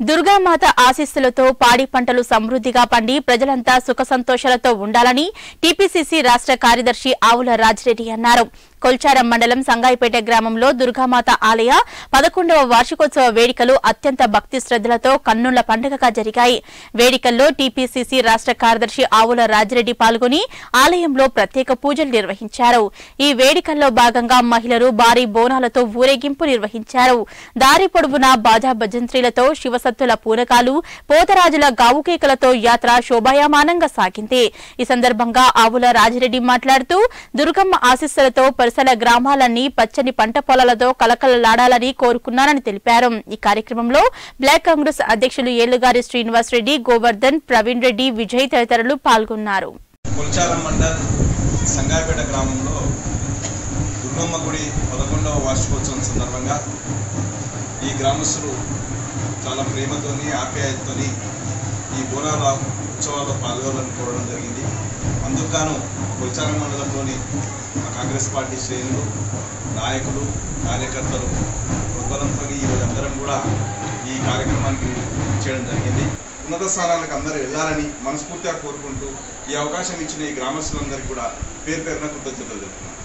దుర్గామాత ఆశీస్సులతో పాడి పంటలు సమృద్ధిగా పండి ప్రజలంతా సుఖ సంతోషాలతో ఉండాలని టీపీసీసీ రాష్ట్ర కార్యదర్శి ఆవుల రాజిరెడ్డి అన్నారు. కొల్చారం మండలం సంగాయిపేట గ్రామంలో దుర్గామాత ఆలయ 11వ వార్షికోత్సవ వేడుకలు అత్యంత భక్తి శ్రద్ధలతో కన్నుల పండుగగా జరిగాయి. వేడుకల్లో టీపీసీసీ రాష్ట్ర కార్యదర్శి ఆవుల రాజిరెడ్డి పాల్గొని ఆలయంలో ప్రత్యేక పూజలు నిర్వహించారు. ఈ వేడుకల్లో భాగంగా మహిళలు భారీ బోనాలతో ఊరేగింపు నిర్వహించారు. దారి పొడవునా బాజా భజంత్రీలతో శివసత్తుల పూనకాలు, పోతరాజుల గావుకేకలతో యాత్ర శోభాయమానంగా సాగింది. ఈ సందర్భంగా ఆవుల రాజిరెడ్డి మాట్లాడుతూ దుర్గమ్మ ఆశీస్సులతో పరిసర గ్రామాలన్నీ పచ్చని పంట పొలాలతో కలకలలాడాలని కోరుకున్నారని తెలిపారు. ఈ కార్యక్రమంలో బ్లాక్ కాంగ్రెస్ అధ్యక్షులు ఏళ్లుగారి శ్రీనివాస్ రెడ్డి, గోవర్ధన్, ప్రవీణ్ రెడ్డి, విజయ్ తదితరులు పాల్గొన్నారు. కొల్చారం మండల్ సంగాయిపేట గ్రామంలో దుర్గమ్మ గుడి 11వ వార్షికోత్సవం సందర్భంగా ఈ గ్రామస్తులు చాలా ప్రేమతోని ఆప్యాయతతోని ఈ బోనాల ఉత్సవాల్లో పాల్గొనాలనుకోవడం జరిగింది. అందుకు కొల్చారం మండలంలోని కాంగ్రెస్ పార్టీ శ్రేణులు, నాయకులు, కార్యకర్తలు ఉద్బలంతో వీళ్ళందరం కూడా ఈ కార్యక్రమానికి చేయడం జరిగింది. ఉన్నత స్థానాలకు అందరూ వెళ్ళాలని మనస్ఫూర్తిగా కోరుకుంటూ ఈ అవకాశం ఇచ్చిన ఈ గ్రామస్తులందరికీ కూడా పేరు పేరున కృతజ్ఞతలు చెప్తున్నాను.